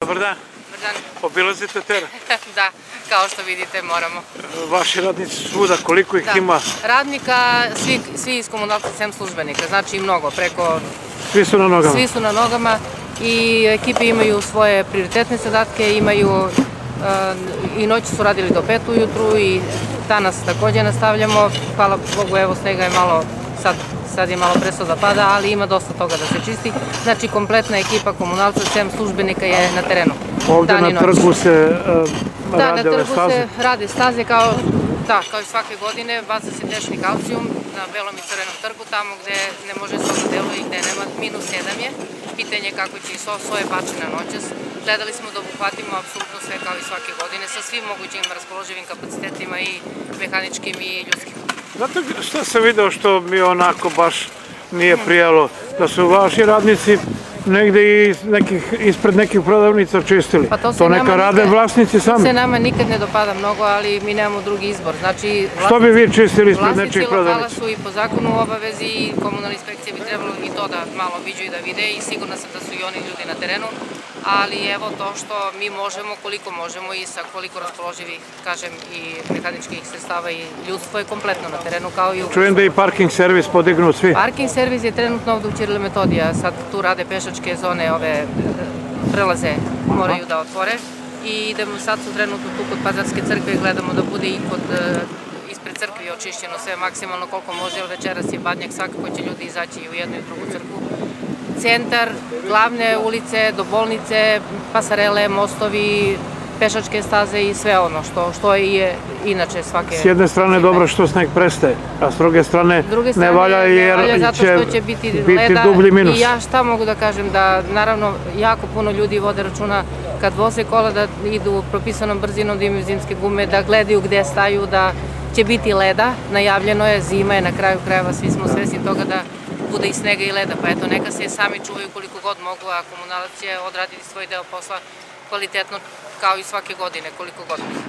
Dobar dan. Dobar dan. Obilazite teren? Da, kao što vidite moramo. Vaši radnici svuda, koliko ih ima? Radnika, svi iz komunalca, sem službenika, znači mnogo, preko... Svi su na nogama? Svi su na nogama i ekipe imaju svoje prioritetne zadatke, imaju i noći su radili do 5 ujutru i danas takođe nastavljamo. Hvala Bogu, evo snega je malo, sad je malo prestao da pada, ali ima dosta toga da se čisti. Znači kompletna ekipa komunalca, sem službenika je na terenu. Ovde na trgu se rade ove staze? Da, na trgu se rade staze kao i svake godine. Baca se tečni kalcijum na belom i crvenom trgu, tamo gde ne može so da deluje i gde nema. -7 je. Pitanje je kako će i soje bačene noćas. Gledali smo da obuhvatimo apsolutno sve kao i svake godine sa svim mogućim raspoloživim kapacitetima i mehaničkim i ljudskim. Znate šta sam video što mi onako baš nije prijalo? Da su vaši radnici negde ispred nekih prodavnica čistili. To neka rade vlasnici sami. To se nama nikad ne dopada mnogo, ali mi nemamo drugi izbor. Što bi vi čistili ispred nečih prodavnica? Vlasnici lokala su i po zakonu u obavezi i komunalna inspekcija bi trebalo i to da malo viđu i da vide i sigurna sam da su i oni ljudi na terenu, ali evo to što mi možemo, koliko možemo i sa koliko raspoloživih, kažem, i mehaničkih sredstava i ljudstvo je kompletno na terenu kao i u... Čujem da i parking servis podignu svi. Parking servis je trenutno ovde u Ćirili Metodija, sad tu rade pešačke zone, ove prelaze moraju da otvore i idemo sad su trenutno tu kod Pazarske crkve i gledamo da bude i ispred crkve očišćeno sve maksimalno koliko može, jer večeras je badnjak, svakako će ljudi izaći i u jednu i u drugu crkvu. Centar, glavne ulice, do bolnice, pasarele, mostovi, pešačke staze i sve ono što je inače svake... S jedne strane dobro što sneg prestaje, a s druge strane ne valja jer će biti dublji minus. I ja šta mogu da kažem, da naravno jako puno ljudi vode računa kad voze kola da idu propisanom brzinom, da imaju zimske gume, da gledaju gde staju, da će biti leda, najavljeno je, zima je na kraju krajeva, svi smo svesni toga da bude i snega i leda, pa eto neka se sami čuvaju koliko god mogu, a komunalac će odraditi svoj deo posla kvalitetno kao i svake godine, koliko god.